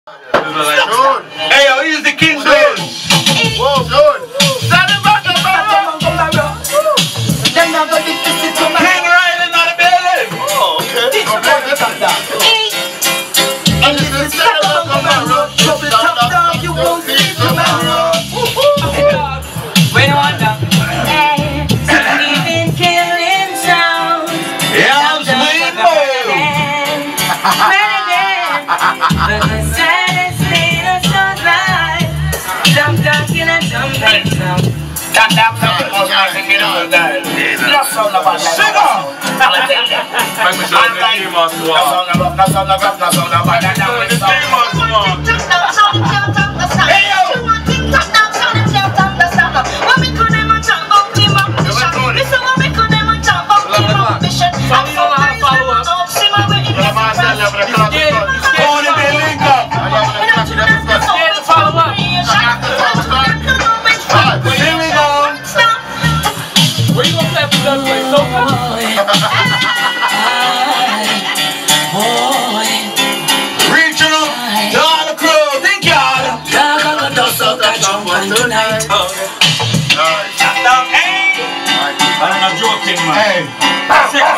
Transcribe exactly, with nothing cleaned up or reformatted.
Hey, yo, he's the king, dude. Whoa, dude. King Riley, not a building. Oh, okay. And if you step up on my road, drop it top down, you won't see tomorrow. When you want that? Hey, so we've been killing sounds. Yeah, I'm sweet boy. But the saddest thing is not life. Jump, talking and jumping sound. That damn sound was nice to get on that. That's sound about that. Sing on. Make me show you the game on the wall. That's sound about that. That's sound about that. The game on the wall. Hey, yo. Tonight. Hey, I'm not joking, man. Hey.